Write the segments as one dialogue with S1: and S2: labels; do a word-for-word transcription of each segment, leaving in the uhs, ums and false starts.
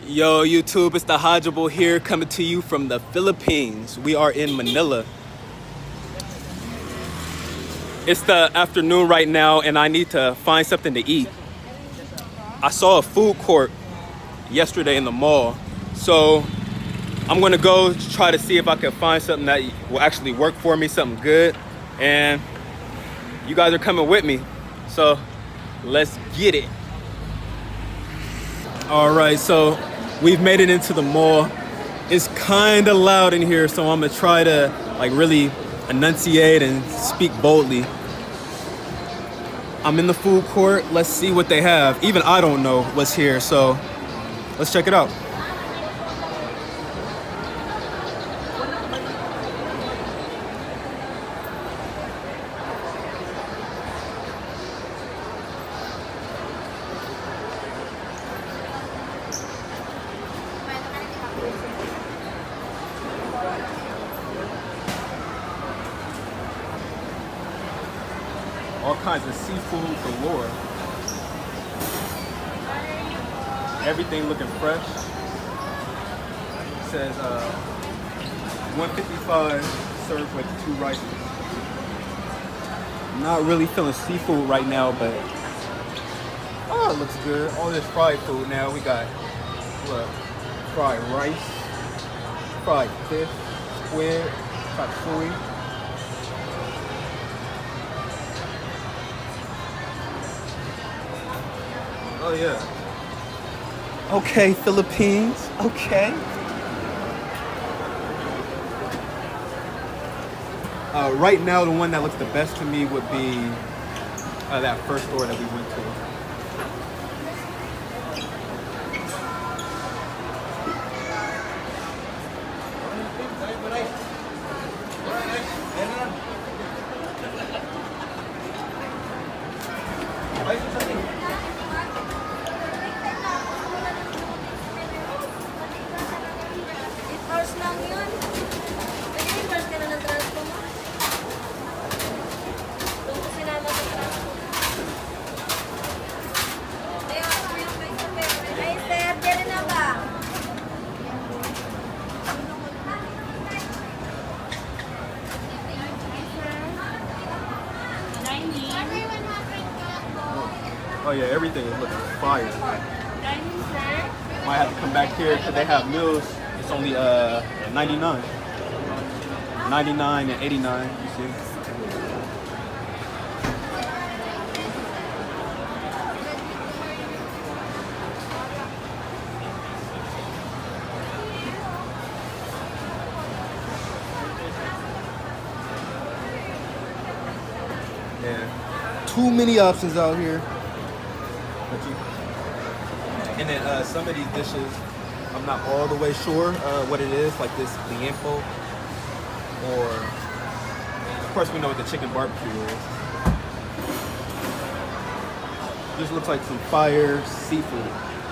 S1: Yo, YouTube, it's TheHodgeable here, coming to you from the Philippines. We are in Manila. It's the afternoon right now, and I need to find something to eat. I saw a food court yesterday in the mall, so I'm gonna go try to see if I can find something that will actually work for me, something good. And you guys are coming with me, so let's get it. All right, so we've made it into the mall. It's kind of loud in here, so I'm gonna try to like really enunciate and speak boldly. I'm in the food court. Let's see what they have. Even I don't know what's here, so let's check it out. All kinds of seafood galore. Everything looking fresh. It says uh, one fifty-five served with two rices. I'm not really feeling seafood right now, but oh, it looks good. All this fried food now. We got look, fried rice, fried fish, squid, chop suey. Oh yeah. Okay, Philippines. Okay. Uh, right now, the one that looks the best to me would be uh, that first store that we went to. Oh yeah, everything is looking fire. Might have to come back here because they have meals. It's only uh ninety-nine. ninety-nine and eighty-nine, you see. Yeah. Too many options out here. And then uh, some of these dishes, I'm not all the way sure uh, what it is, like this liempo, or of course we know what the chicken barbecue is. Just looks like some fire seafood.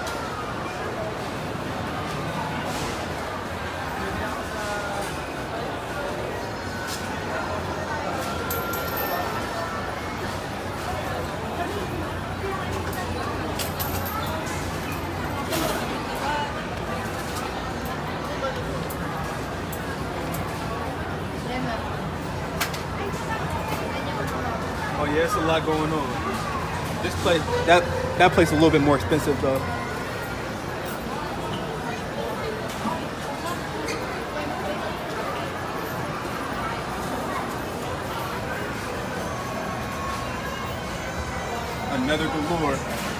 S1: Oh yeah, it's a lot going on. This place, that that place is a little bit more expensive though. Another galore.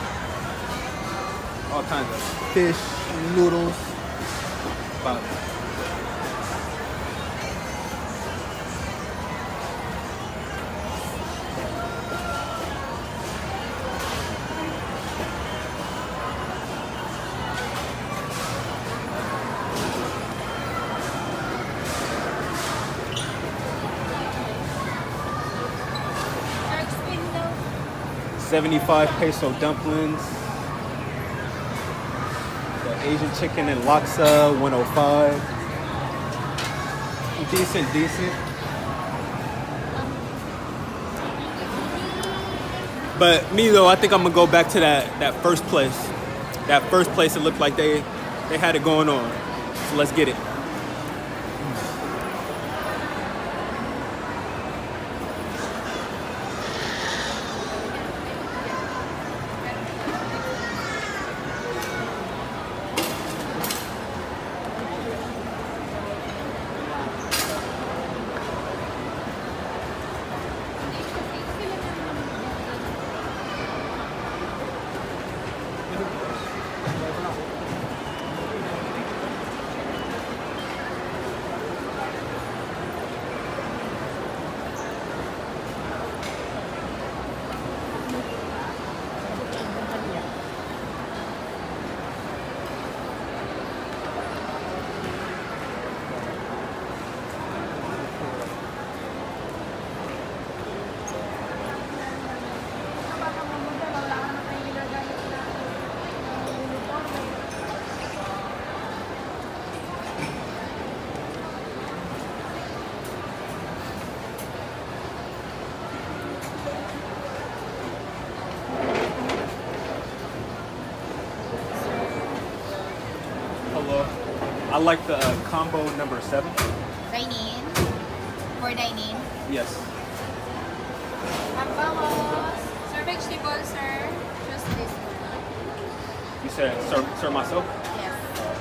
S1: All kinds of fish, noodles. Wow. seventy-five peso dumplings. The Asian chicken and laksa, one oh five. Decent, decent. But me though, I think I'm gonna go back to that that first place. That first place, it looked like they they had it going on. So let's get it. I like the uh, combo number seven.
S2: Dine-in? For dine-in?
S1: Yes.
S2: Tapos, sir, vegetable, sir. Just this one.
S1: You said serve, serve myself?
S2: Yes.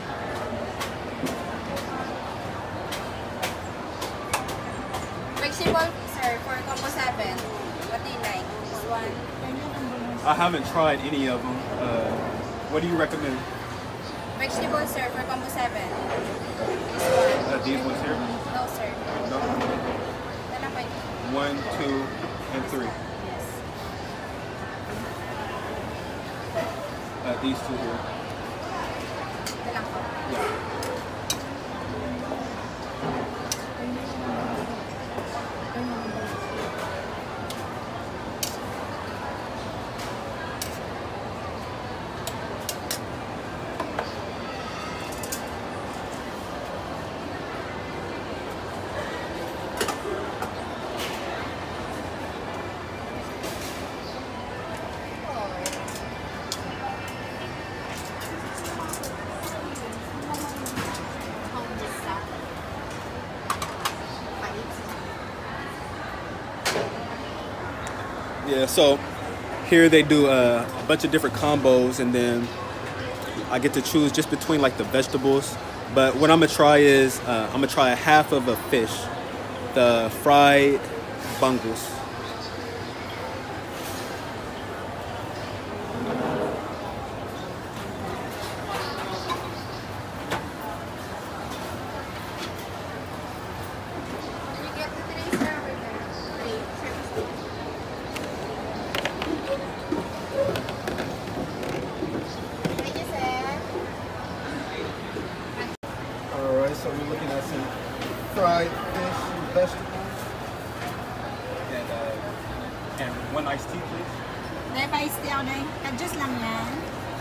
S2: Vegetable, sir, for combo seven. What do you like? This one?
S1: I haven't tried any of them. Uh, what do you recommend?
S2: Vegetable, sir, for combo seven. This one.
S1: Uh, these ones here?
S2: No, sir.
S1: No.
S2: Dala pa ito.
S1: One, two, and three.
S2: Yes.
S1: Uh, these two here.
S2: Dala ko.
S1: Yeah. Yeah, so here they do uh, a bunch of different combos, and then I get to choose just between like the vegetables. But what I'm gonna try is uh, I'm gonna try a half of a fish, the fried bungles. So we're looking at some fried fish and vegetables. And, uh, and one iced tea, please.
S2: Dahil pa iced tea ako na yung adjust lang yan.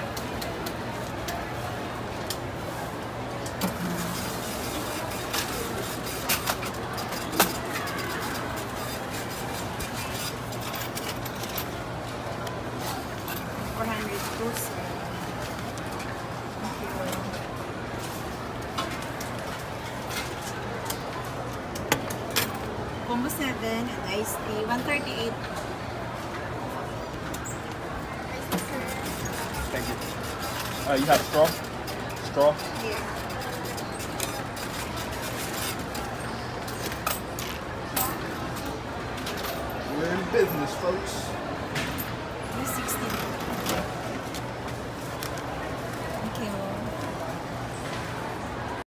S2: four hundred pesos. Combo seven and iced tea, one thirty-eight.
S1: Thank you. Uh, you have straw? Straw?
S2: Yeah.
S1: We're in business, folks.
S2: This sixteen.